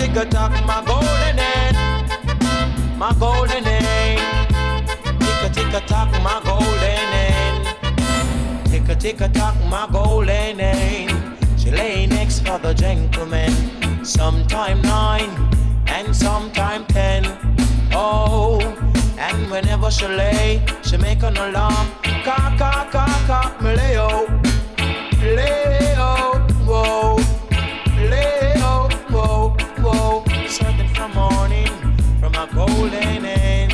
tick-a-tock, my golden hen, my golden hen. Tick-a-tick-a-tock, my golden hen. Tick-a-tick-a-tock, my golden hen. She lay next for the gentleman, sometime 9 and sometime 10. Oh, and whenever she lay, she make an alarm. Cock, cock, cock, cock, me lay-o, lay-o, whoa, lay-o, whoa, whoa. Searching for morning from a golden hen.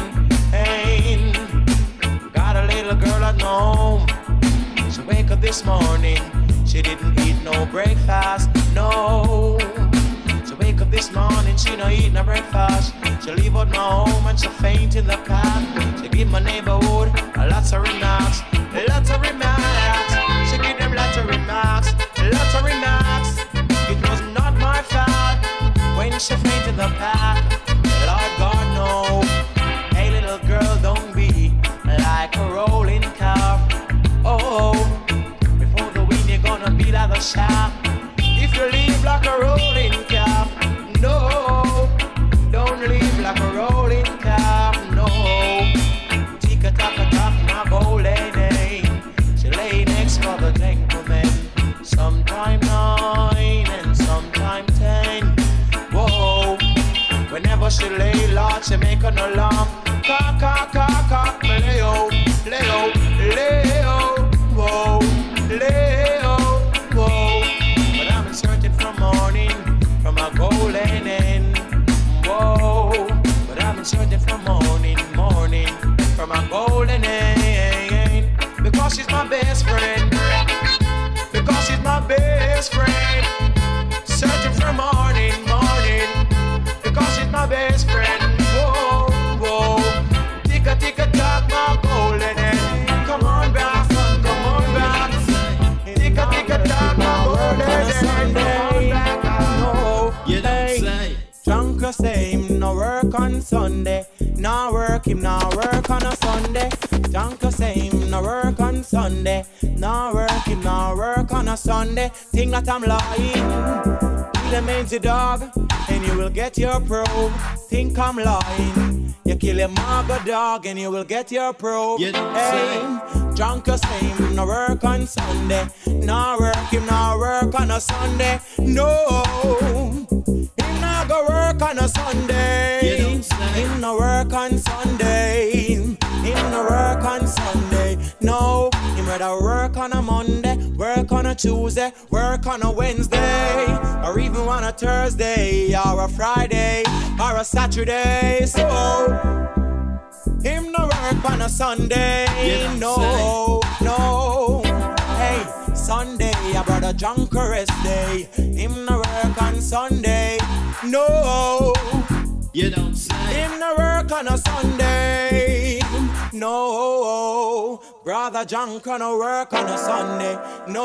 Got a little girl at home. She wake up this morning, she didn't eat no breakfast, no. She wake up this morning, she no eat no breakfast. She leave out my home and she faint in the path. She give my neighborhood lots of remarks, lots of remarks. She give them lots of remarks, lots of remarks. It was not my fault when she faint in the path. Lord God no. Hey little girl, don't be like a rolling car. Oh, before the wind you're gonna be like a shaft. If you leave like a rolling car, no, don't leave like a rolling car, no. Tick-a-tock-a-tock, my golden hen. She lay next for the gentleman, sometime 9 and sometime 10. Whoa, whenever she lay, Lord, she make an alarm. Cock, cock, cock, cock, lay-o, lay-o, lay-o, whoa, lay-o, whoa. But I'm in searching for morning from a golden hen. Whoa, but I'm in searching for morning, morning from a golden hen. Because she's my best friend, because she's my best friend. Searching for morning, morning, because she's my best friend. Whoa, whoa, tick-a-tick-a-tock, my golden hen. Come on back, son, come on back. Tick-a-tick-a-tock, my golden hen. Come on back, no. You don't say. Drunk or say him no work on Sunday. No work, him no work on a Sunday. Drunk or say him no work on Sunday. No work, him no work on a Sunday. Think that I'm lying. Kill a mangy dog and you will get your probe. Think I'm lying. You kill a maga dog and you will get your probe. You don't hey, drunk or say him no work on Sunday. No work, him no work on a Sunday. No. Him not go work on a Sunday. Him no work on Sunday. Him no work on Sunday. No, him rather work on a Monday, work on a Tuesday, work on a Wednesday, or even on a Thursday, or a Friday, or a Saturday. So him no work on a Sunday. No, no. Hey, Sunday, a brother drunk or rest day. Him no work on Sunday. No, you don't say. Him no work on a Sunday. No, brother drunk on a work on a Sunday. No,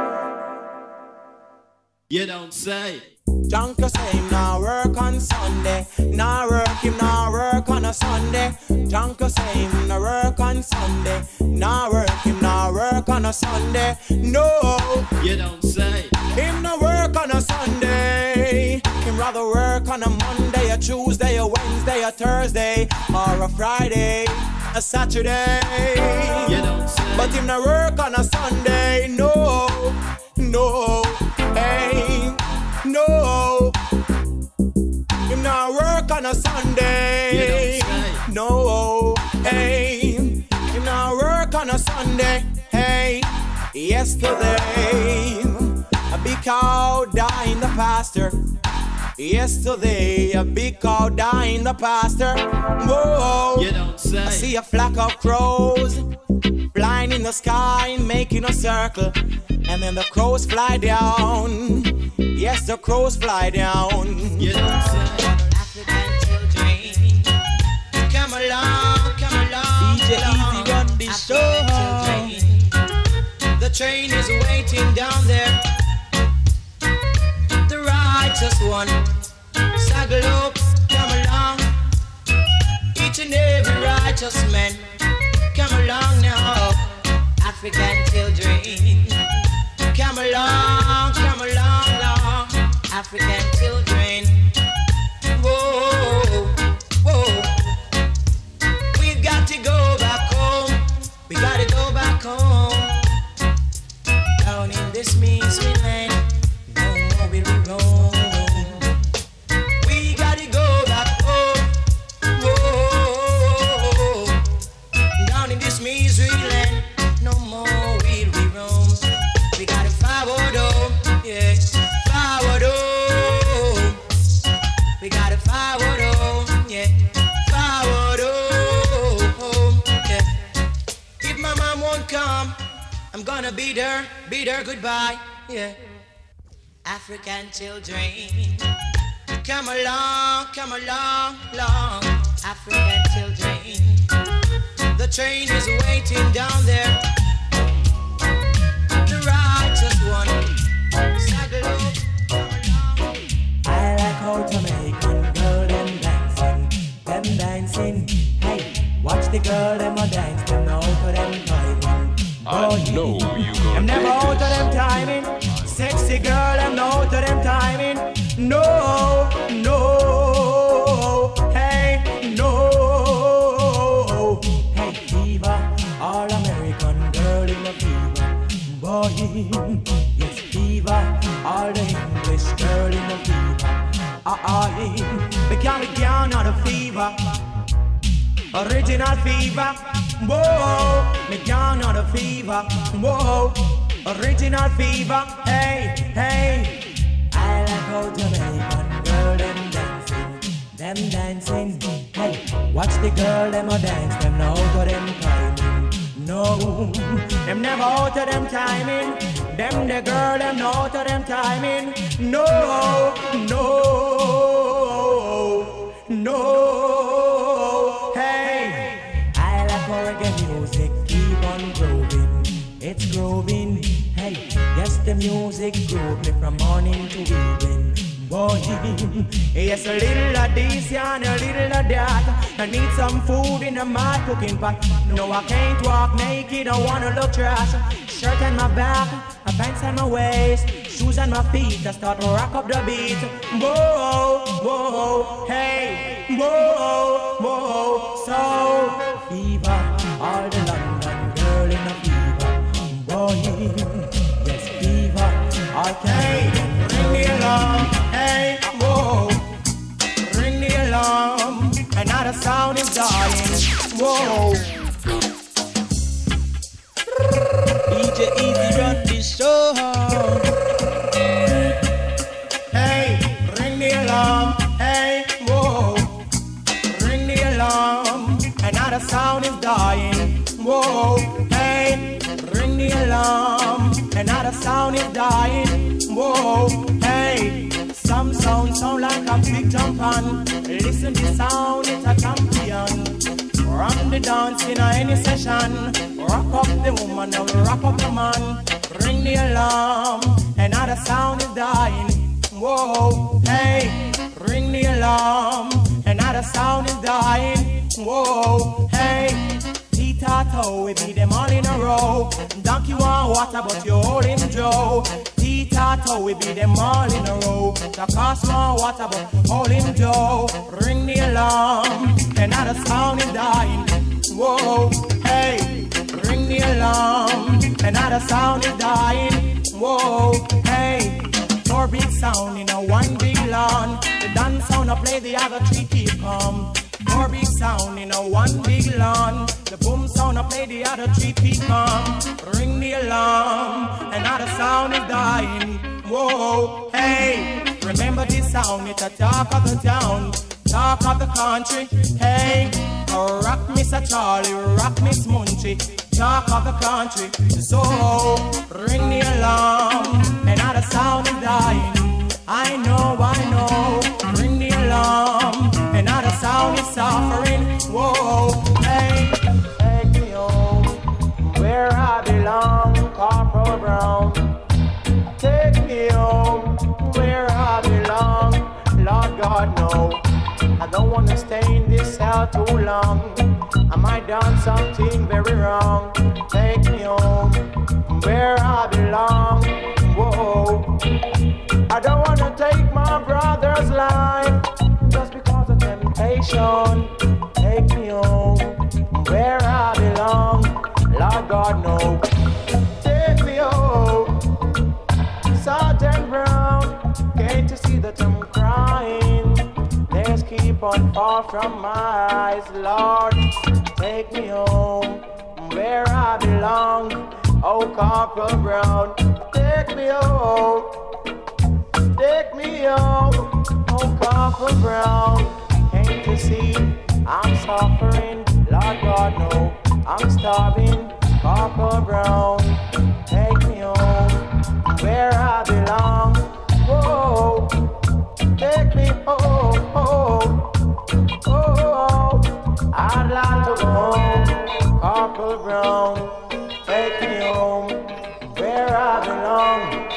you don't say. Drunk or say him no work on Sunday. No work, him no work on a Sunday. Drunk or say him no work on Sunday. No work, him no work on a Sunday. No, you don't say. Him no work on a Sunday. Him rather work on a Monday, a Tuesday, a Wednesday, a Thursday, or a Friday, a Saturday. You don't say. But him no work on a Sunday. No, no, hey, no. Him no work on a Sunday. You don't say. No, hey, him no work on a Sunday. Hey, yesterday a big cow died in the pasture. Yesterday a big cow died in the pasture. Whoa, you don't say. I see a flock of crows flying in the sky, making a circle, and then the crows fly down. Yes, the crows fly down. You don't say. African children, come along, come along. DJ Easy got this so hard. The train is waiting down there. The righteous one, Sagalope, come along. Each and every righteous man, come along now. African children, come along, long. African children, I'm gonna be there, goodbye, yeah. African children, come along, long. African children, the train is waiting down there. The righteous one, saddle up, come along. I like how Jamaican girl them dancing. Hey, watch the girl them a dance, them out of them timing. I know you gonna I'm never dig out of this. them timing. Sexy girl, I'm not out of them timing. No, hey, no. Hey, fever, all American girl in a fever. Boy, yes, fever, all the English girl in a fever. We can't be down on the fever. Original fever, whoa, me down on the fever, whoa, original fever, hey, hey. I like how Jamaican girl them dancing, hey. Watch the girl them a dance, them now out of them timing. No, them never out of them timing. Them the girl them not out of them timing. No. Hey, I like how reggae music keep on growing. It's growing. Hey, yes, the music groove me from morning to evening. Boy, yes, a little of this and a little of that. I need some food in my cooking pot. No, I can't walk naked, I wanna look trash. Shirt on my back, a pants on my waist, shoes on my feet, I start to rock up the beat. Whoa, hey, whoa, so fever, all the London girl in a fever. Boy, yes, fever, okay, ring the alarm, hey, whoa, ring the alarm, another sound is dying, whoa. DJ Easy run this show. Hey, ring the alarm. Hey, whoa. Ring the alarm. Another sound is dying. Whoa. Hey, ring the alarm. Another sound is dying. Whoa. Hey, some sound like a big jump on. Listen to the sound, it's a champion. Run the dance in any session. Rock up the woman and rock up the man. Ring the alarm, another sound is dying. Whoa, hey, ring the alarm, another sound is dying. Whoa, hey, Tita-toe, we beat them all in a row. Donkey want water, but you holding Joe. Tita-toe, we beat them all in a row. The cost want water, but holding Joe. Ring the alarm, another sound is dying. Whoa, hey, ring the alarm, another sound is dying. Whoa, hey, four big sound in a one big lawn. The dance sound I play, the other three keep calm. Four big sound in a one big lawn. The boom sound I play, the other three keep calm. Ring the alarm, another sound is dying. Whoa, hey, remember this sound, it's a talk of the town, talk of the country. Hey, rock Miss Charlie, rock Miss Munchie, talk of the country. So ring the alarm, another sound is dying. I know, ring the alarm, another sound is suffering. Whoa, hey, take me home, where I belong, Corporal Brown. Take me home, where I belong, Lord God, no. I don't want to stay in this cell too long. I might done something very wrong. Take me home, where I belong. Whoa, I don't want to take my brother's life just because of temptation. Take me home, where I belong. Lord God, no. Take me home, Sergeant Brown. Can't you see that I'm crying? Tears keep on fall from my eyes. Lord, take me home, where I belong. Oh, Corporal Brown, take me home. Take me home, oh Corporal Brown. Can't you see I'm suffering? Lord God, no, I'm starving. Corporal Brown,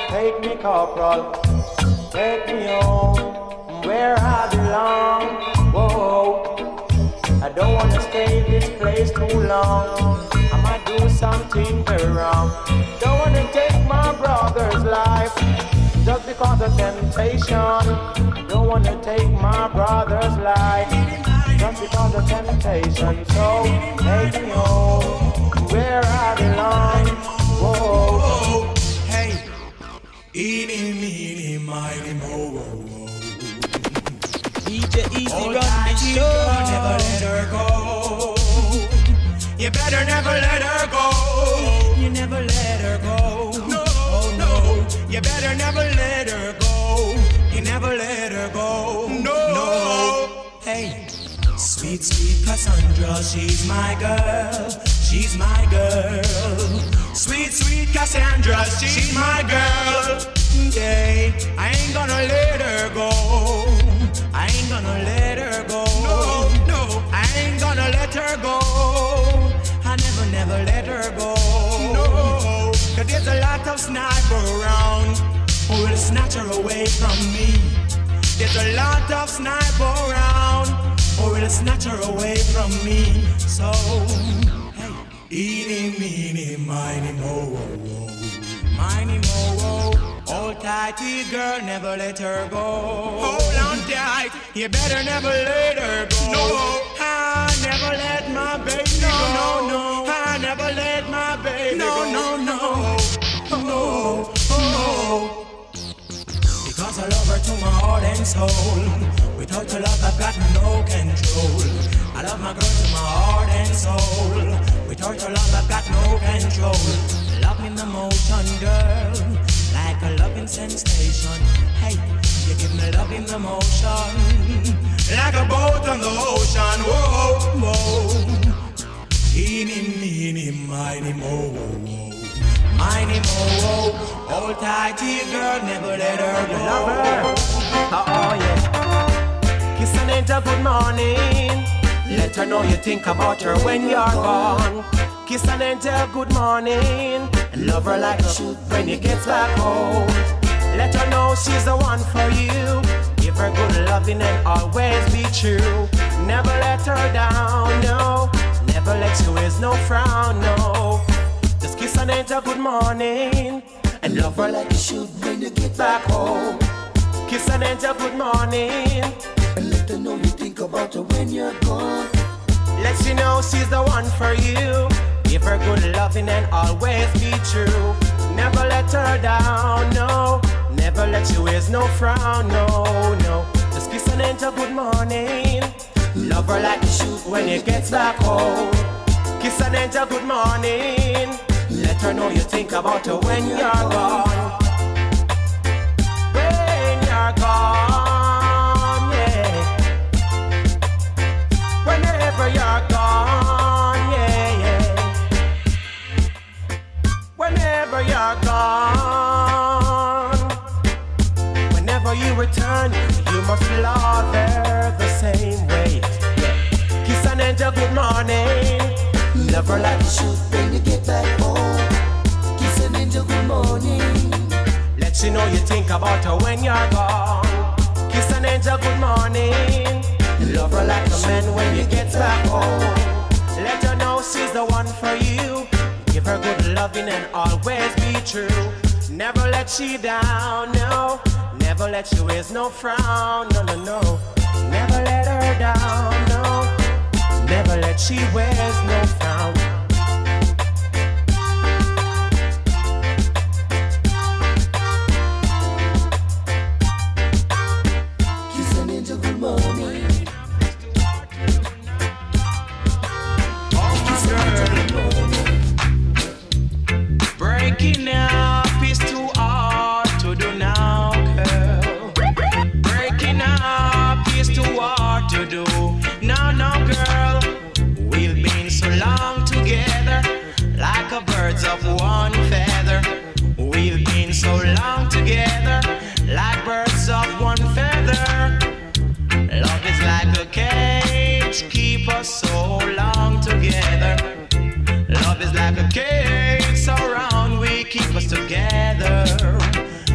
take me corporal, take me home, where I belong. Whoa, I don't wanna stay this place too long. I might do something very wrong. Don't wanna take my brother's life just because of temptation. Don't wanna take my brother's life just because of temptation. So take me home, where I belong. Whoa, hey, eeny, meeny, miny, mo. DJ Easy Hold run tight, the you show. never let her go. You better never let her go. You never let her go. No, no. You better never let her go. You never let her go. No, no. Hey, sweet, sweet Cassandra, she's my girl. She's my girl. Sweet, sweet Cassandra, she's my girl. Yeah, I ain't gonna let her go. I ain't gonna let her go. No, no, I ain't gonna let her go. I never, never let her go. No, cause there's a lot of sniper around who will snatch her away from me. There's a lot of sniper around who will snatch her away from me. So, hey, eeny, meeny, miny, mo, miny, mo. Hold tighty, girl, never let her go. Hold on tight, you better never let her go. No, I never let my baby go. No, no, I never let my baby go. No, no, no, no. Because I love her to my heart and soul. Without your love, I've got no control. I love my girl to my heart and soul. Without your love, I've got no control. Love in the motion, girl. Like a loving sensation. Hey, you give me love in the motion. Like a boat on the ocean. Whoa, whoa. Eeny, meeny, miny, mo. Miny, mo. Hold tighty, girl, never let her go. love her. Oh yeah. Kiss an angel good morning. Let her know you think about her when you're gone. Kiss an angel good morning. And love her like you should when you get back home. Let her know she's the one for you. Give her good loving and always be true. Never let her down, no. Never let you raise no frown, no. Just kiss an angel good morning. And love her like you should when you get back home. Kiss an angel good morning. And let her know you think about her when you're gone. Let she know she's the one for you. Give her good loving and always be true. Never let her down, no. Never let you raise no frown, no, no. Just kiss an angel good morning. Love her like you should when you get back home. Kiss an angel good morning. Let her know you think about her when you're gone. When you're gone, yeah. Whenever you're gone, yeah, yeah. Whenever you're gone. Whenever you return, you must love her the same way. Yeah. Kiss an angel good morning. Love her like you should when you get back home. Kiss an angel good morning. Let she know you think about her when you're gone. Kiss an angel good morning. Love her like a man when you get back home. Let her know she's the one for you. Give her good loving and always be true. Never let she down, no. Never let you raise no frown, no, no, no. Never let her down, no. Never let she wears no frown. Kiss an angel good morning. Oh, girl. Breaking up is too hard to do now, girl. Breaking up is too hard to do. No, no, girl. We've been so long together, like a birds of one feather. We've been so long together, like birds of one feather. Love is like a cage, keep us so long together. Love is like a cage, so round we keep us together.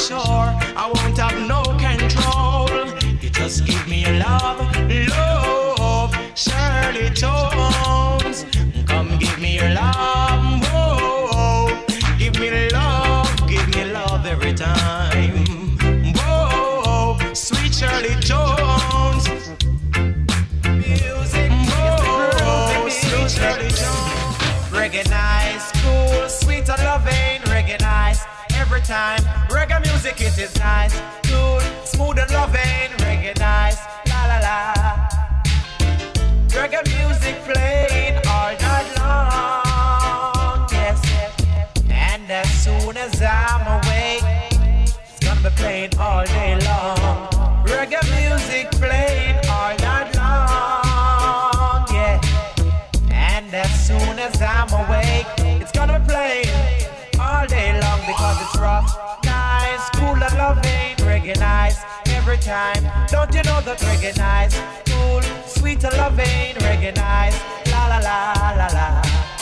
sure I won't have no control. You just give me love, love, Shirley Jones. Come give me your love, whoa. Give me love every time. Whoa, sweet Shirley Jones. Music, whoa, sweet Shirley Jones. Reggae nice, cool, sweet and loving, reggae nice. Every time, reggae music it is nice, cool, smooth and loving, reggae nice, la la la. Reggae music playing all night long, yes, and as soon as I'm awake, it's gonna be playing all day long. Reggae music playing all night long, yeah, and as soon as I'm awake, it's gonna be playing all day long because it's rough, nice, cool and loving, reggae nice every time. Don't you know that reggae nice, cool, sweet and loving, reggae nice, la la la la la.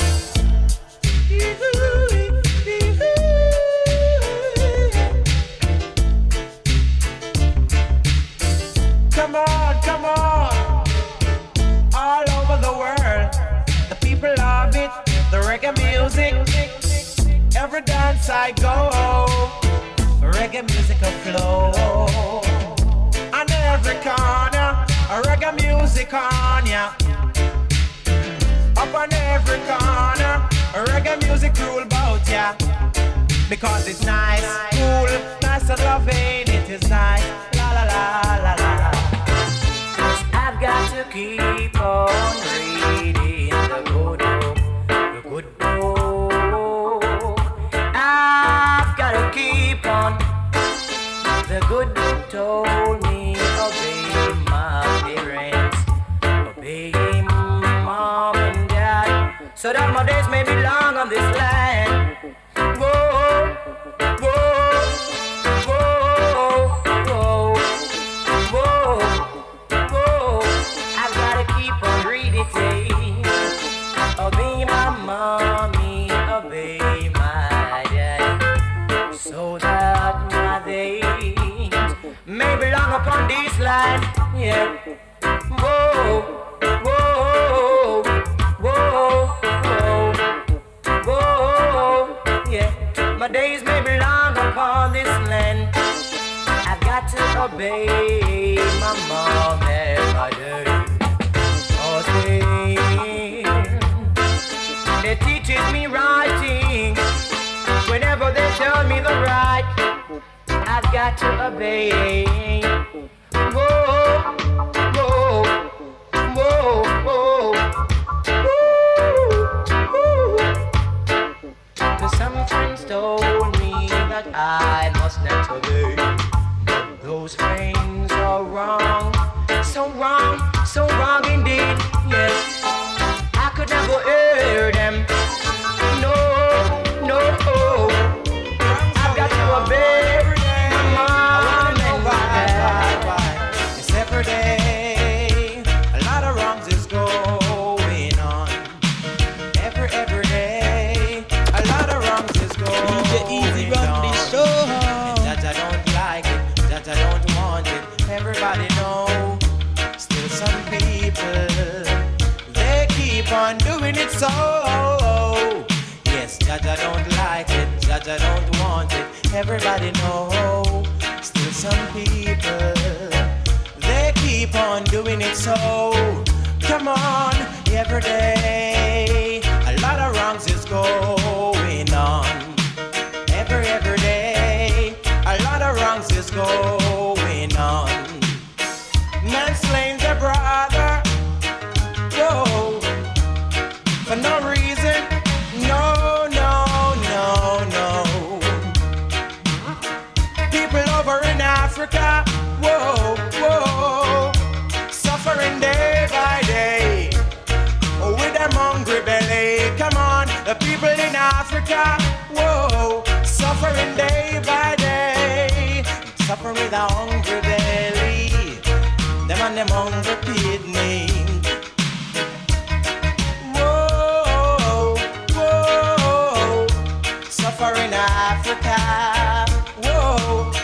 Come on, come on, all over the world, the people love it, the reggae music. Every dance I go, reggae music will flow. On every corner, reggae music on ya. Up on every corner, reggae music rule about ya. Because it's nice, cool, nice and loving, it is nice, la la la la la. I've got to keep on reading the good book, the good book. I've got to keep on. The good book told me obey my parents, obey mom and dad, so that my days may be long on this land. Whoa, whoa, whoa, whoa, whoa, whoa. I've got to keep on reading. Obey my mommy, obey my dad, so that my days may belong upon this land. Yeah. Whoa, whoa, whoa, whoa, whoa. Yeah. My days may belong upon this land. I've got to obey my mom and my dad. Cause they teaches me writing. Whenever they tell me the right, I've got to obey. Whoa, whoa, whoa, whoa, whoa. 'Cause some friends told me that I must not obey. Those friends are wrong, so wrong, so wrong indeed. Yes, I could never hear them. No, no. I've got to obey my mom and my dad. It's every day, a lot of wrongs is going on. Every day, a lot of wrongs is going Easy run on. this show. That I don't like it, that I don't want it. Everybody know. Still some people, they keep on doing it so. Yes, that I don't like it, that I don't want it. Everybody know. Still some people, they keep on doing it so. Come on, every day, a lot of wrongs is going on. Every day, a lot of wrongs is going on. Man slaying their brother, whoa, for no reason, no. People over in Africa, whoa, suffering day by day, with them hungry belly. Come on, the people in Africa, whoa, suffering day by day, suffering with a hungry belly. Them and them hungry kidney. Whoa, suffering Africa. Whoa.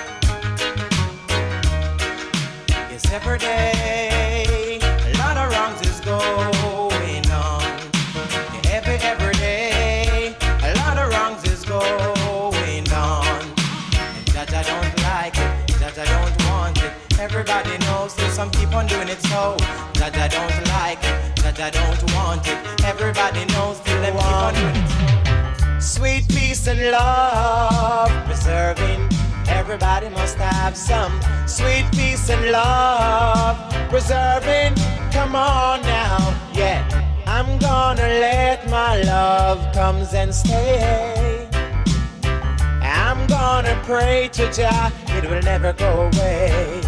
everybody knows that some keep on doing it so that I don't like it, that I don't want it. Everybody knows till them keep on doing it so. Sweet peace and love preserving. Everybody must have some sweet peace and love preserving. Come on now, yeah. I'm gonna let my love comes and stay. I'm gonna pray to Jah, it will never go away.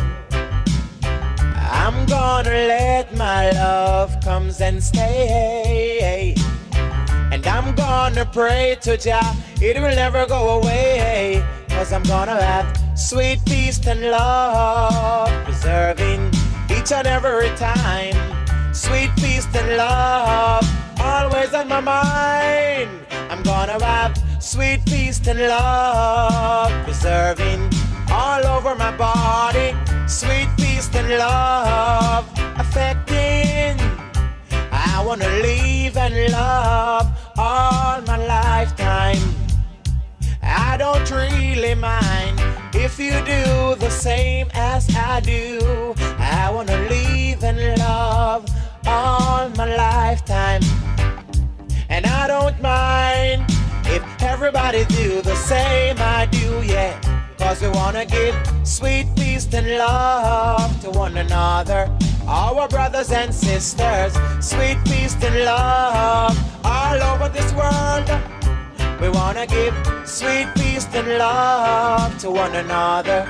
I'm gonna let my love comes and stay. And I'm gonna pray to Jah, it will never go away. Cause I'm gonna have sweet peace and love preserving each and every time. Sweet peace and love always on my mind. I'm gonna have sweet peace and love preserving all over my body. Sweet peace and love affecting. I wanna live and love all my lifetime. I don't really mind if you do the same as I do. I wanna live and love all my lifetime. And I don't mind if everybody do the same I do, yeah. Cause we wanna give sweet peace and love to one another, our brothers and sisters. Sweet peace and love all over this world. We wanna give sweet peace and love to one another.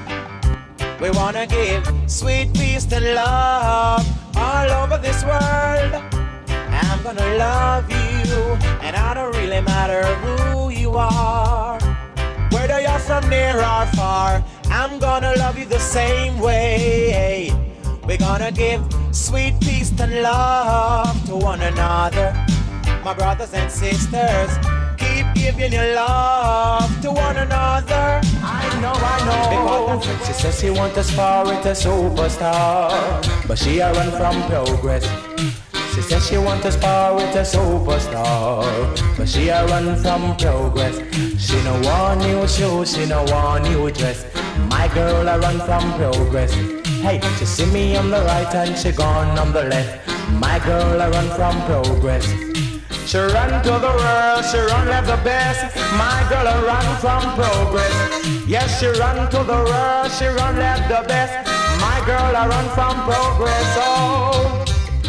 We wanna give sweet peace and love all over this world. I'm gonna love you, and I don't really matter who you are. Whether you're from near or far, I'm gonna love you the same way. We're gonna give sweet peace and love to one another, my brothers and sisters. Keep giving your love to one another. I know. She says she wants to spar with a superstar, but she a run from progress. She says she wants to spar with a superstar, but she a run from progress. She no want new shoes, she no want new dress. My girl a run from progress. Hey, she see me on the right and she gone on the left. My girl a run from progress. She run to the world, she run left the best. My girl a run from progress. Yes, she run to the world, she run left the best. My girl a run from progress. Oh,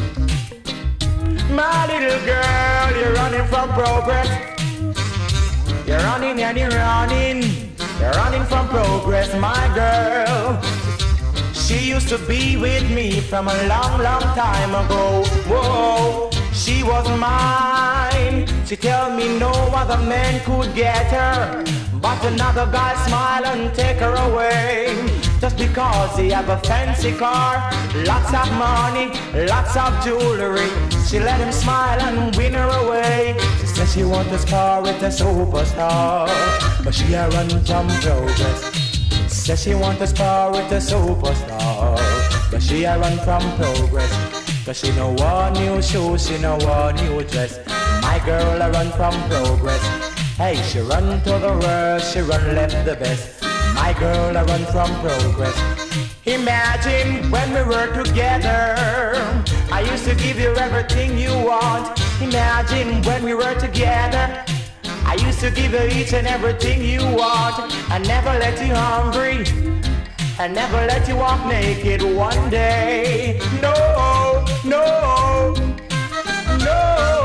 my little girl, you're running from progress. You're running and you're running. You're running from progress, my girl. She used to be with me from a long, long time ago. Whoa, she was mine. She tell me no other man could get her, but another guy smile and take her away. Just because he have a fancy car, lots of money, lots of jewelry, she let him smile and win her away. She says she want to spar with a superstar, but she a run from progress. Says she want to spar with a superstar, but she a run from progress. Cause she no want new shoes, she no want new dress. My girl a run from progress. Hey, she run to the world, she run left the best. My girl a run from progress. Imagine when we were together, I used to give you everything you want. Imagine when we were together, I used to give you each and everything you want. I never let you hungry, I never let you walk naked one day. No, no, no.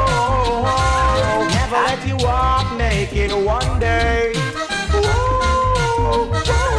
Never let you walk naked one day. Ooh,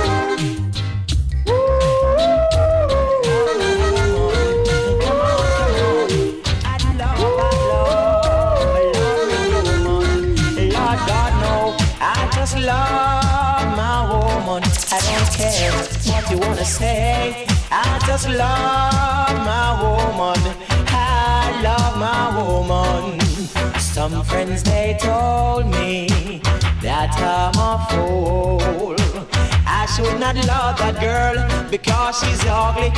love my woman, I don't care what you wanna say. I just love my woman, I love my woman. Some friends they told me that I'm a fool. I should not love that girl because she's ugly,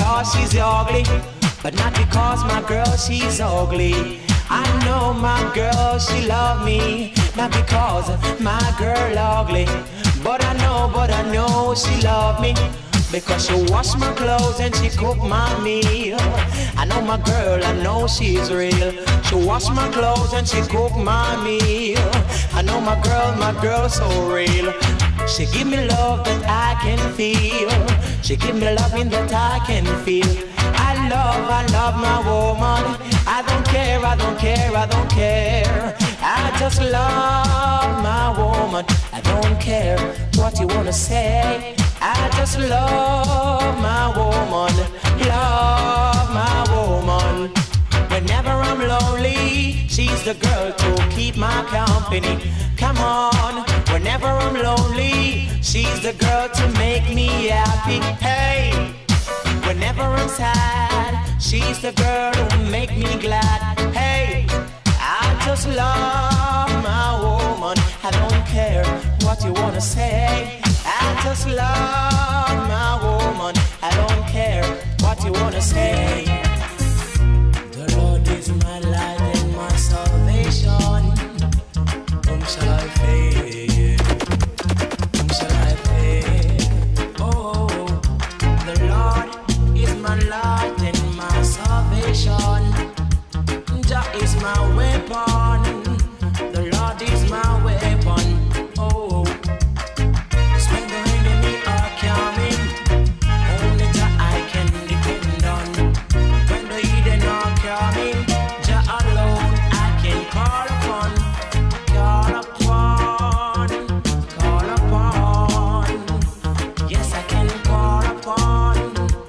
but not because my girl she's ugly. I know my girl, she love me, not because my girl ugly, but I know she love me, because she wash my clothes and she cook my meal. I know my girl, I know she's real. She wash my clothes and she cook my meal. I know my girl so real. She give me love that I can feel. She give me loving that I can feel. I love my woman. I don't care, I don't care, I don't care. I just love my woman. I don't care what you wanna say. I just love my woman. Love my woman. Whenever I'm lonely, she's the girl to keep my company. Come on, whenever I'm lonely, she's the girl to make me happy. Hey, whenever I'm sad, she's the girl who make me glad. Hey, I just love my woman. I don't care what you wanna say. I just love my woman. I don't care what you wanna say. The Lord is my light and my salvation. Whom shall I fear? Whom shall I fear? Oh, the Lord is my light and my salvation. Jah is my weapon. The Lord is my weapon. Oh, when the enemy are coming, only Jah I can depend on. When the heathen are coming, Jah alone I can call upon. Call upon, call upon. Yes, I can call upon,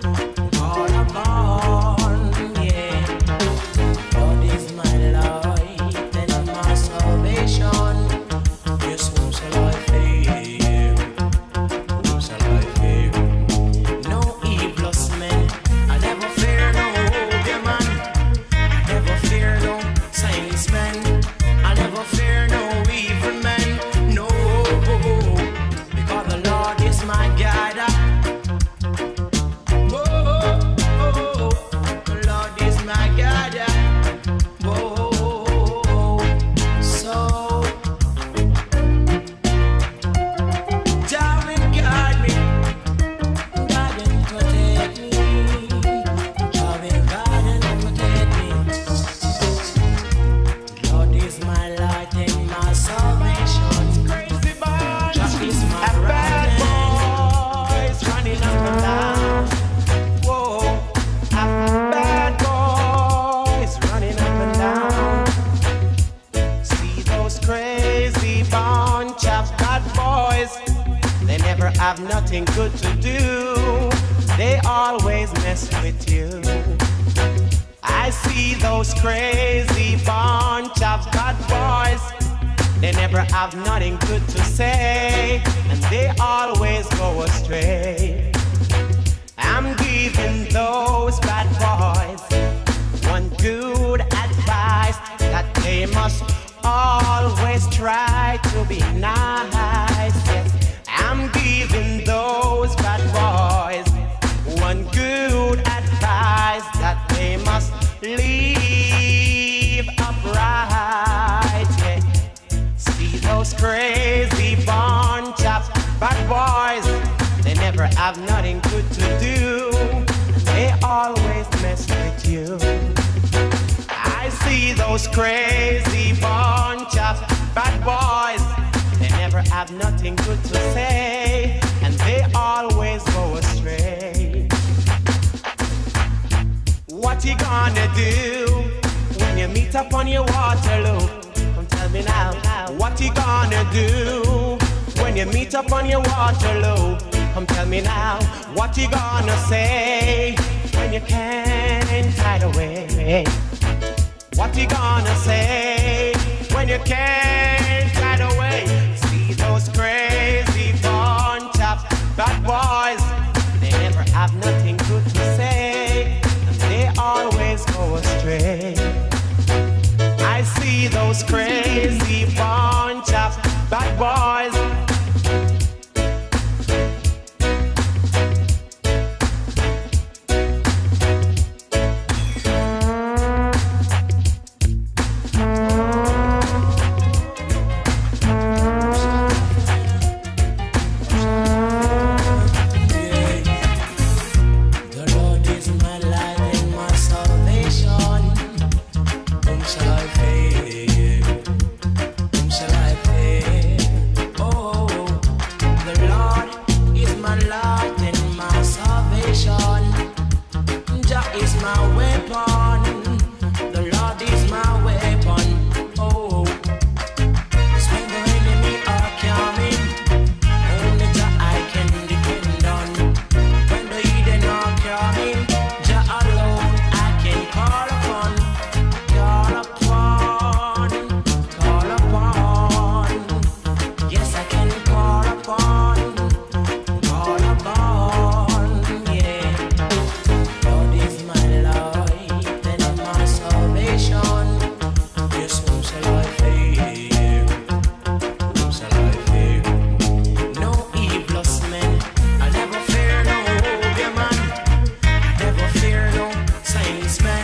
yeah. God is my light and my salvation. Yes, whom shall I fear? Whom shall I fear? No evilous men. I never fear no ogre man. I never fear no science man. I never fear no evil man. No, because the Lord is my guide. Oh, the Lord is my guide. Oh, so Jah will guide me, guide and protect me. Jah will guide and protect me. Lord is my light and my salvation. Crazy boy, Jah is my bad boys running up and down. Whoa, bad boys running up and down. See those crazy bunch of bad boys. They never have nothing good to do. They always mess with you. I see those crazy bunch of bad boys. They never have nothing good to say, and they always go astray. I'm giving those bad boys one good advice, that they must always try to be nice. Yes, I'm giving those bad boys one good advice, that they must live upright. Yeah. See those crazy bunch of bad boys. They never have nothing good to do. They always mess with you. I see those crazy bunch of bad boys. They never have nothing good to say, and they always go astray. What you gonna do when you meet up on your Waterloo? Come tell me now. What you gonna do when you meet up on your Waterloo? Come tell me now. What you gonna say when you can't hide away? What you gonna say when you can't hide away? See those crazy bunch of bad boys. They never have nothing good to say, and they always go astray. I see those crazy bunch of bad boys.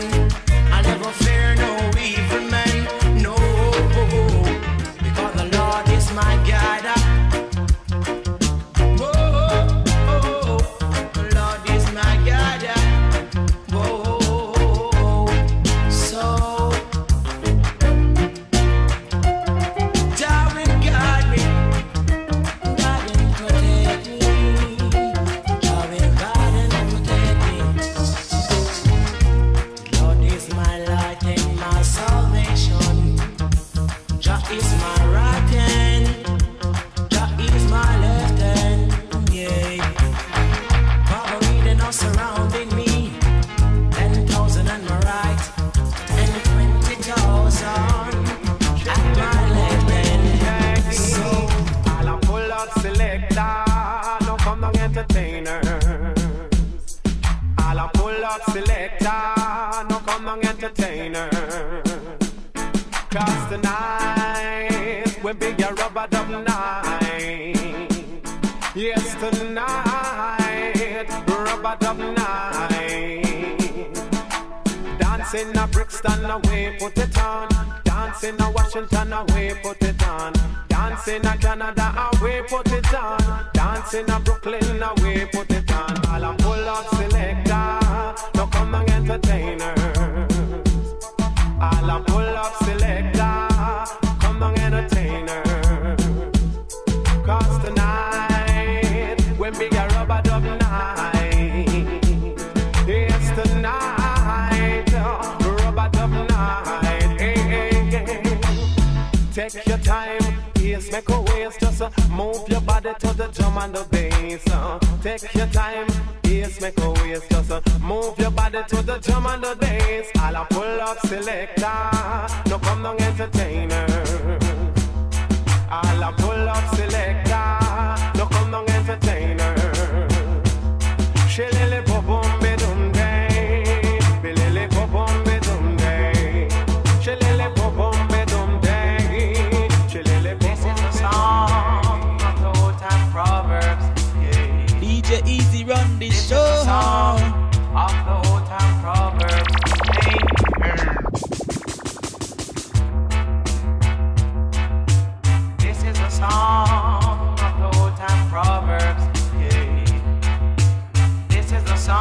man. I never fear no evil man. No, because the Lord is my guide. Whoa, the Lord is my guide. Whoa, so Jah will guide me, guide and protect me. Jah will guide and protect me. Lord is my light and my salvation. Jah is my right hand. Jah is my left hand. Yeah. Poverty they not surrounding me. 10,000 on my right and 20,000 at my left hand. So I'll pull up selector, no come down entertainers. I'll pull up selector, no come down entertainers. Cause tonight we'll be a rubber dub night. Yes, tonight, rubber dub night. Dancing a Brixton away, put it on. Dancing a Washington away, put it on. Dancing a Canada away, put it on. Dancing a Brooklyn away, put it on. I'll pull up selector, no come and entertainers. I'll pull up selector, come and entertainers. Cause tonight, when big a rubber dub night. It's tonight, rubber dub night. Hey, hey, hey. Take your time, yes, make a waist. Just move your body to the drum and the bass. Take your time, yes, make a waist. Just move your body to the drum and the bass. I'll pull up selector, no come down entertainers. I'll pull up selector, no come down entertainers. Shilele popom bedum day, bilele popom bedum day. Shilele popom bedum day, shilele This is a popom song of the old time proverbs. Yeah. DJ Easy run this This is a show. song of the old time proverbs. Hey, this is a song of the old time proverbs. Yeah. This is a song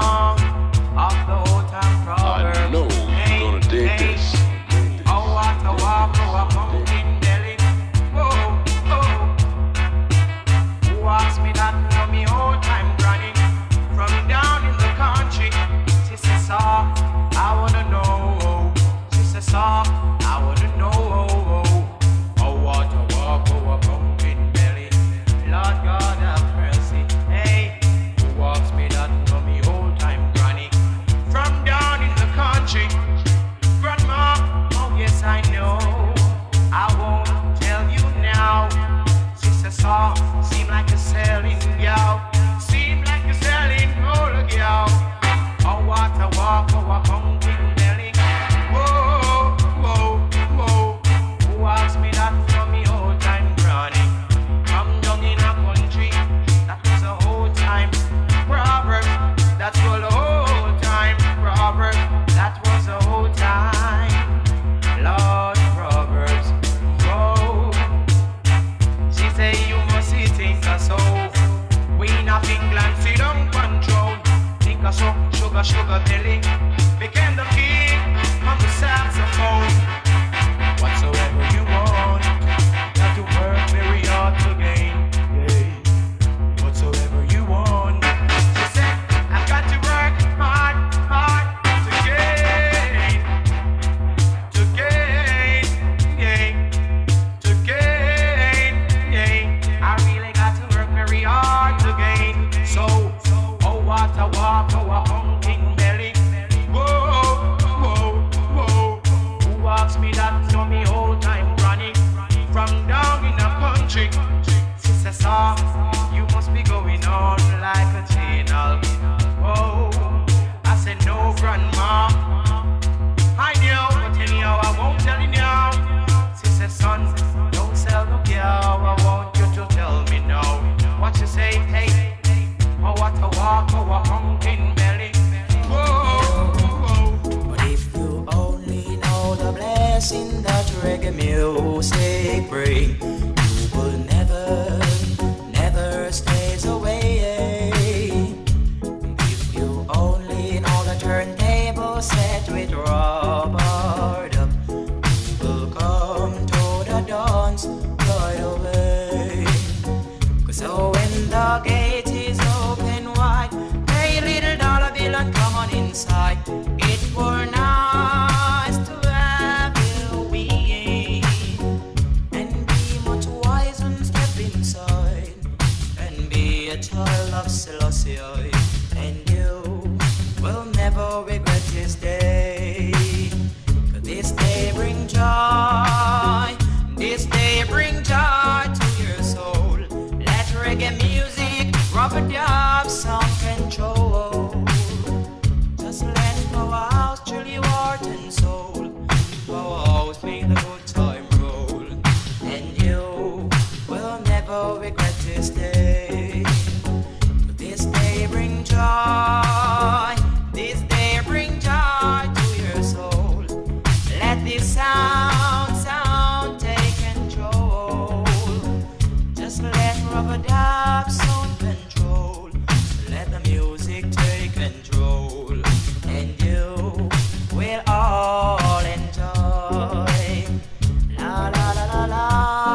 blessing that reggae music bring. You will never, never stays away. If you only know the turntable set with rubber dub, you will come to the dance right away. Cause so when the gate is open wide, pay a little dollar bill and come on inside. It were nice to have you with, and be much wise and step inside, and be a child of Selassie, and you will never regret this day. 'Cause this day bring joy, this day bring joy to your soul. Let reggae music rub a dub some control. Just let our house chill your heart and soul. Our house make the good time roll, and you will never regret this day. This day bring joy, this day bring joy to your soul. Let this sound take control. Just let rubber dub sound control. Let the music take control, and you will all enjoy. La la la la la,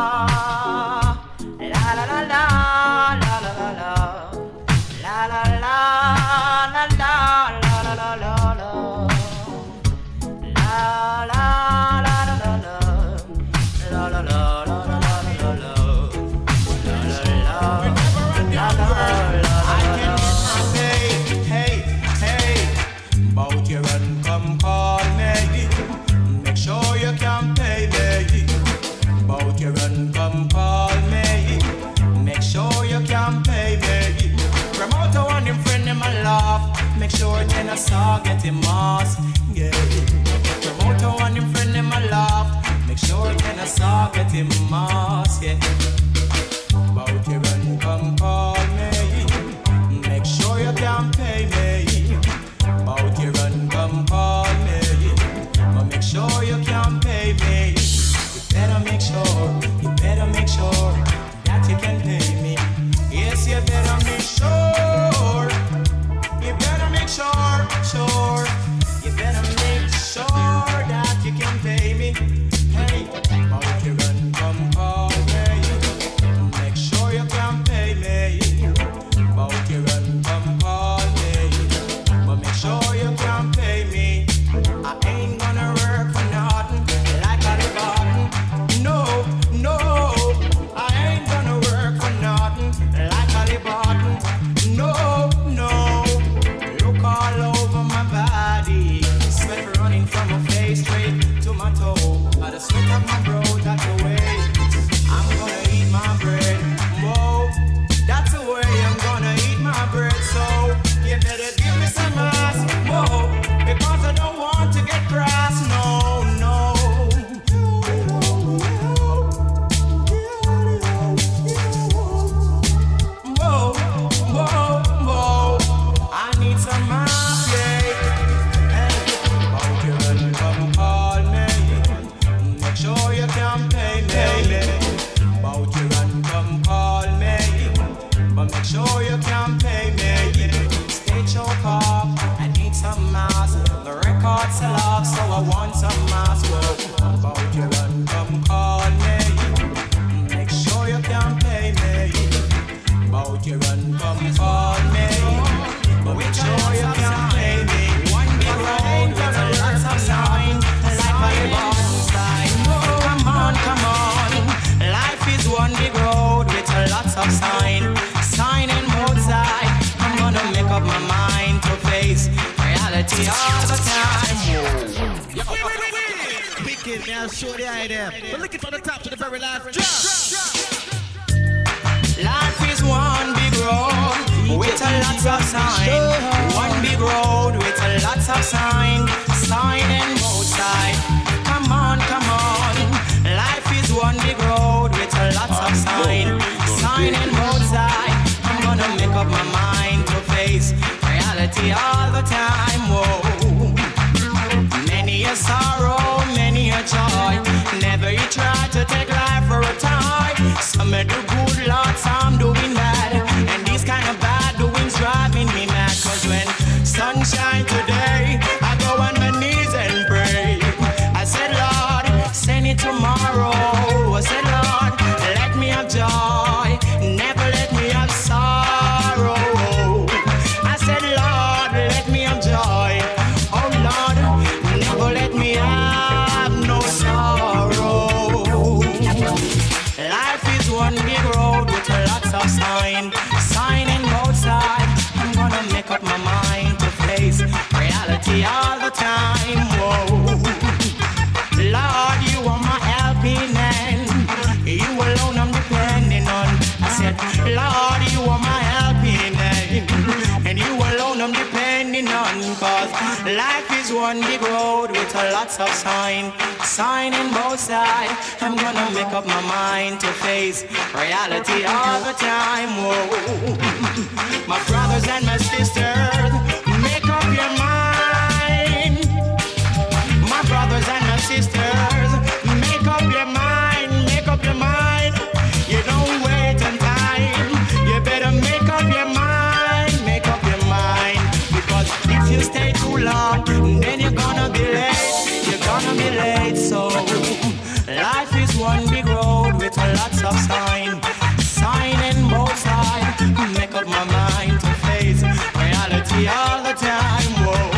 la la la la, la la la la, la la la la, la la la la la. La la la la la la, la la la la la la la la, Hey, hey, bout your run, come call me. Make sure you can pay me. Bout your run, come call me. Make sure you can pay me. Promoter want him friend him a laugh. Make sure ten a saw get him mass. Yeah. Promoter want him friend him a laugh. Make sure ten a saw get him mass. Yeah. Bout your run, come call me. Make sure you can pay me. Bout your run, come call me. But make sure you can pay me. You better make sure that you can pay me. Yes, you better make sure. You better make sure. You better make sure that you can pay me. Hey, bout your run, come call me. Make sure you can pay me. Bout your run, come call me. But make sure you can pay me. I ain't gonna work for nothing like I live on. No, I ain't gonna work for nothing like I live on. No. Look all over my body, sweat running from my face straight to my toe. By the sweat of my bro, that's the way I'm gonna eat my bread. Whoa, that's the way I'm gonna eat my bread. So you better give me some ass. Whoa, because I don't want to get grass. No. Whoa, I need some ass, yeah. Hey, bout your run, come call me. Make sure you can pay me. Bout your run, come call me. But make sure you can pay me. Stay choke off, I need some mass. The record sell off, so I want some mass. Whoa, bout your run, come call me. Make sure you can pay me. Bout your run, come call me. But make sure you can pay me. One big road with a lot of signs, like my bottom sign. Come on. Life is one big road with a lot of sign and both side. I'm gonna make up my mind to face reality all the time. Wicked, man, show the idea. But look it from the top to the very last drop. Life is one big road with a lot of sign. One big road with a lot of sign and both side. Come on. Life is one big road with a lot of sign and both side. I'm gonna make up my mind to face reality all the time. Whoa. Many a sorrow, many a joy. time. Whoa, Lord, you are my helping hand. You alone I'm depending on. I said, Lord, you are my helping hand, and you alone I'm depending on. Cause life is one big road with a lots of sign in both sides. I'm gonna make up my mind to face reality all the time. Whoa, my brothers and my sisters, make up your mind. My brothers and my sisters, make up your mind, make up your mind. You don't wait on time, you better make up your mind, make up your mind. Because if you stay too long, then you're gonna be late, you're gonna be late. So life is one big road with lots of sign in both sides. Make up my mind to face reality all the time.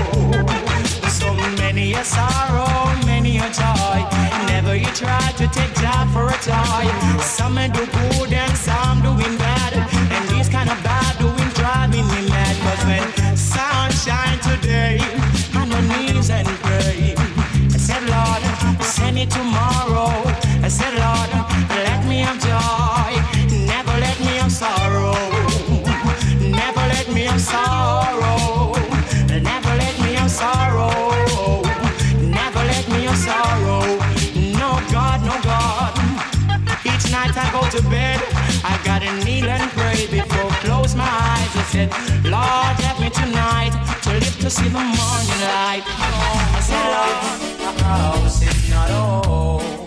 Whoa, so many a sorrow, many a joy. Never you try to take job for a toy. Some do good and some doing bad, and these kind of bad doing driving me mad. Cause when sun shine today, on my knees and pray. I said, Lord, send it tomorrow. I said, Lord, let me have joy, never let me have sorrow, never let me have sorrow, never let me have sorrow, never let me have sorrow. No God, no God. Each night I go to bed, I gotta kneel and pray before close my eyes. I said, Lord, help me tonight to live to see the morning light. I said, Lord, the house is not home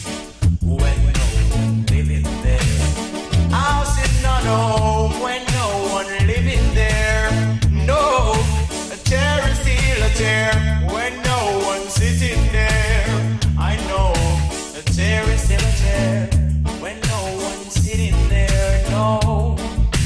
when no one living there. House is not home when no one living there. No, a chair is still a chair when no one sitting there. I know a chair is still a chair when no one sitting there. No,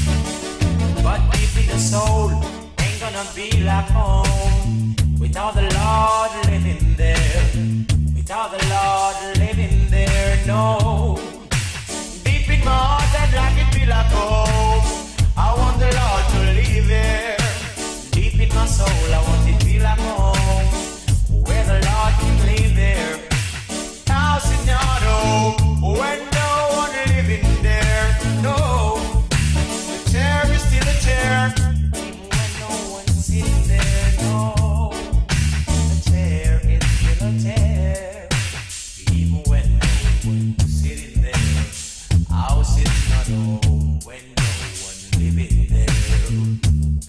but deep in the soul ain't gonna be like home without the Lord living there, without the Lord living there. No, deep in my heart I'd like it be like home. I want the Lord to live there. Deep in my soul I want it be like home, where the Lord can live there. House is not home when no one living there. No, the chair is still a chair even when no one sitting there. No, the chair is still a chair even when no one sitting there. House is not home when no one living there.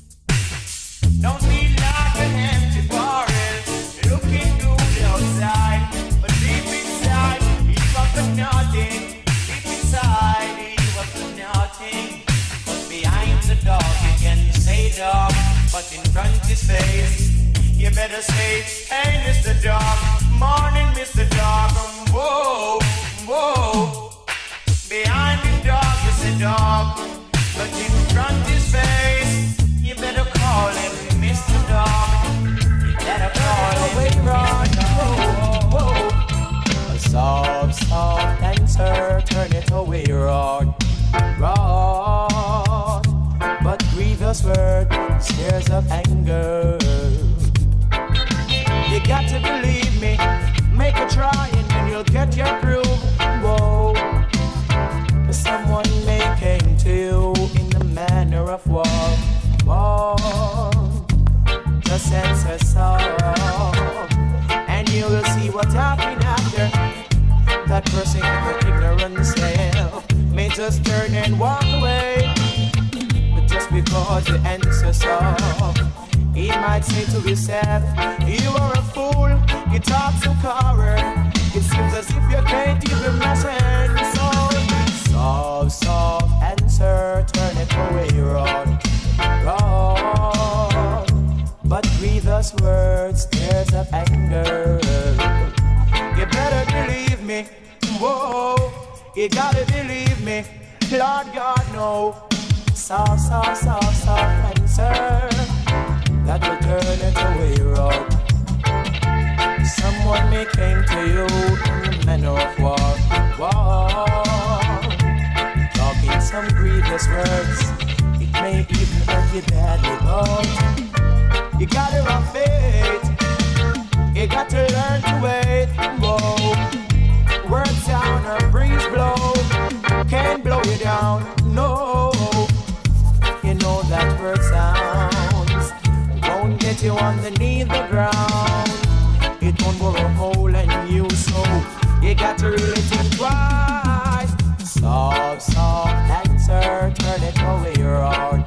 Don't be like an empty barrel looking good outside, but deep inside you up for nothing. Deep inside you up for nothing. But behind the dog you can say dog, but in front his face you better say, hey Mr. Dog, morning Mr. Dog. Whoa, whoa. Behind the dog you say dog, but in front his face you better call him Mr. Dog. You better call him Mr. Dog. A soft, soft answer, turn it away, rod, rod. But grievous word stirs up anger. You got to believe me, make a try and then you'll get your proof. Whoa, someone may came to you in the manner of war. Whoa, just answer song, and you will see what happened after. That person in the ignorance may just turn and walk away. But just because the answer song, he might say to himself, you are a fool, you talk so coward. It seems as if you can't even listen. So soft, soft answer, turn it away, rod, rod. But grievous words stirs up anger. You better believe me, whoa, you gotta believe me, Lord God, no. Soft, soft, soft, soft answer that will turn it away, rod. Someone may came to you in the manner of war, war, talking some grievous words. It may even hurt you badly, but you gotta have faith. You got to learn to wait. Whoa. Words sound, a breeze blow. Can't blow you down, no. You know that word sounds won't get you underneath the ground. It won't bore a hole in you, so you got to really think twice. Soft, soft answer, turn it over your heart.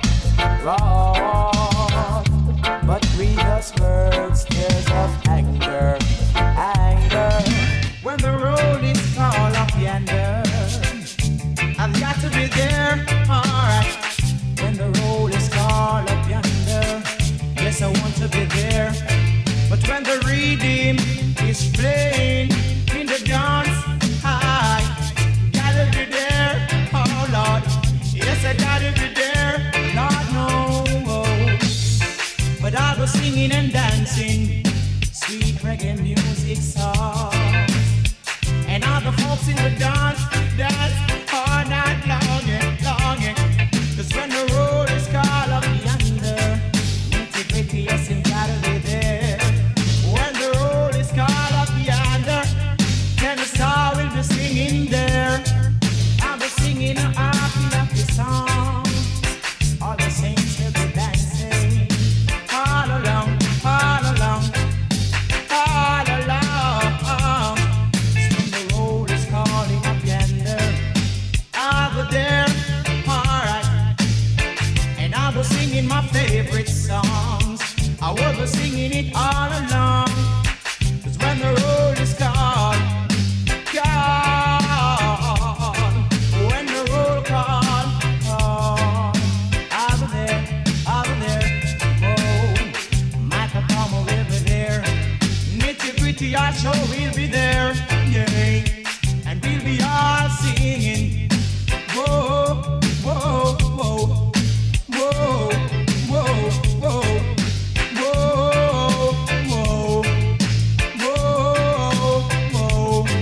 Wrong, but read us words, tears of anger, anger. When the road is called up yonder, I've got to be there, alright. When the road is called up yonder, yes, I want to be there. But when the redeem is playing in the dance, I gotta be there, oh Lord. Yes, I gotta be there, Lord, no. But I'll go singing and dancing sweet reggae music songs. And all the folks in the dance all night long and long. Cause when the road is called up yonder, nitty-gritty, yes, you gotta be there. When the road is called up yonder, then the star will be singing there. I'll be singing a happy, happy song. All the saints will be dancing all along, all along, all along. When the road is calling up yonder, I'll be there, alright. And I'll be singing my favorite songs. I will be singing it all along. Cause when the road is called, when the road called, I'll be there, I'll be there. Oh, Michael Palmer will be there. Nitty-gritty, I sure will be there, yeah. And we'll be all singing. Whoa, whoa, whoa, whoa, whoa, whoa, whoa, whoa, whoa,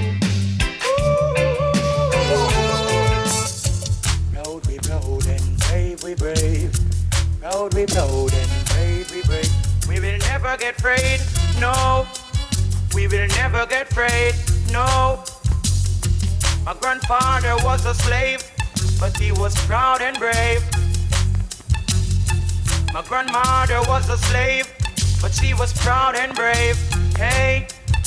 whoa. Proud we proud and brave we brave. Proud we proud and brave we brave. We will never get afraid, no. We will never get afraid, no. My grandfather was a slave, but he was proud and brave. My grandmother was a slave, but she was proud and brave. Hey,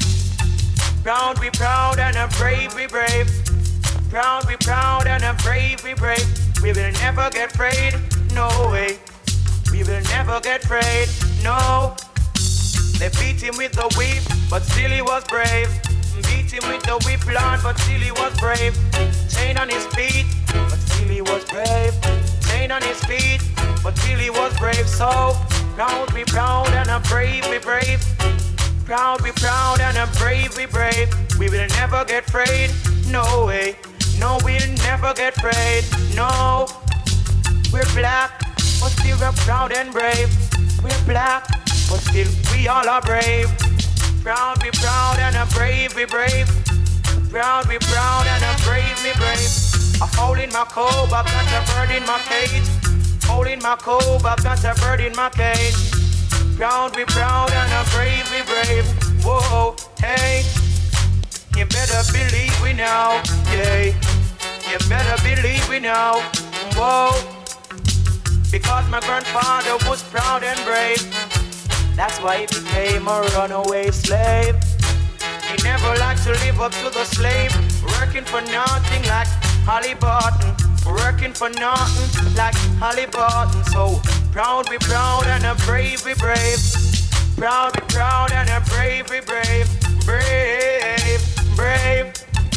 proud we proud and a brave we brave. Proud we proud and a brave we brave. We will never get afraid, no way. We will never get afraid, no. They beat him with the whip, but still he was brave. Beat him with the whip, Lord, but still he was brave. Chain on his feet, but still he was brave. Chain on his feet, but still he was brave. So proud we proud and a brave we brave. Proud we proud and a brave we brave. We will never get afraid, no way. No, we'll never get afraid, no. We're black, but still we're proud and brave. We're black, but still we all are brave. Proud we proud and a brave we brave. Proud we proud and a brave we brave. A hole in my coat, I've got a bird in my cage. Hole in my coat, I've got a bird in my cage. Proud we proud and a brave we brave. Whoa, hey, you better believe we now, yeah. You better believe we now, whoa. Because my grandfather was proud and brave. That's why he became a runaway slave. He never liked to live up to the slave. Working for nothing like Halliburton. Working for nothing like Halliburton. So proud we proud and a brave we brave. Proud we proud and a brave we brave. Brave, brave,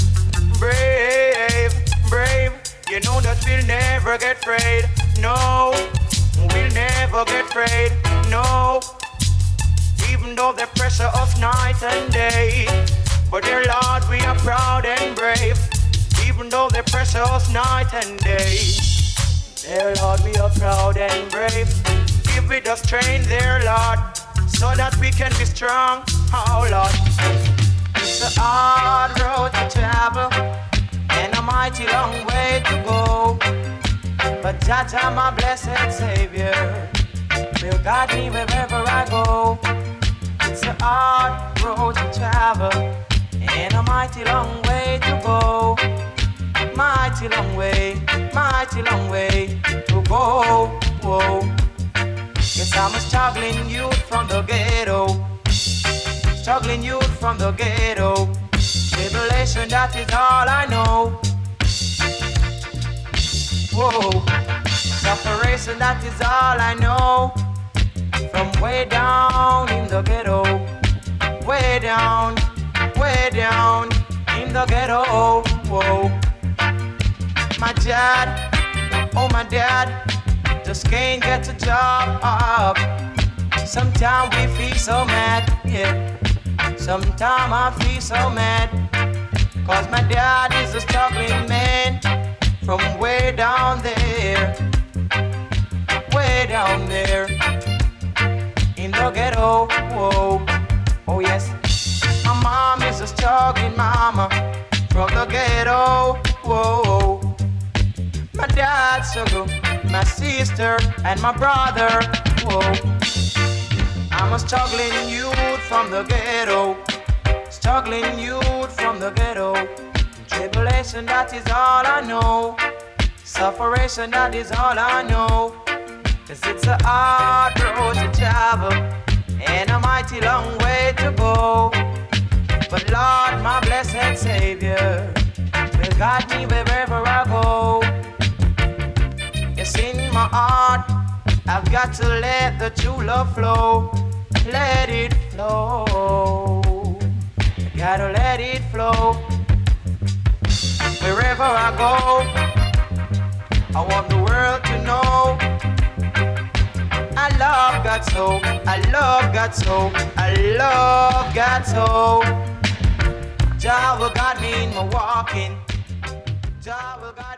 brave, brave. You know that we'll never get afraid. No, we'll never get afraid. No. Even though they pressure us night and day, but dear Lord, we are proud and brave. Even though they pressure us night and day, dear Lord, we are proud and brave. Give it the strength, dear Lord, so that we can be strong. Oh Lord, it's a hard road to travel and a mighty long way to go. But Jaja, my blessed Savior, will guide me wherever I go. it's a hard road to travel and a mighty long way to go. Mighty long way to go. Whoa. Yes, I'm a struggling youth from the ghetto. Struggling youth from the ghetto. Tribulation, that is all I know. Whoa. Separation, that is all I know. From way down in the ghetto. Way down in the ghetto. Whoa. My dad, oh my dad, just can't get a job up. Sometimes we feel so mad, yeah. Sometimes I feel so mad, cause my dad is a struggling man from way down there in the ghetto. Whoa. Oh yes, my mom is a struggling mama from the ghetto. Whoa. My dad struggle, my sister and my brother. Whoa. I'm a struggling youth from the ghetto. Struggling youth from the ghetto. Tribulation, that is all I know. Sufferation, that is all I know. 'Cause it's a hard road to travel and a mighty long way to go. But Lord, my blessed Savior, will guide me wherever I go. Yes, in my heart, I've got to let the true love flow. Let it flow. Gotta let it flow. Wherever I go, I want the world to know I love God so, I love God so, I love God so. Jah will guide me in my walking. Jah will guide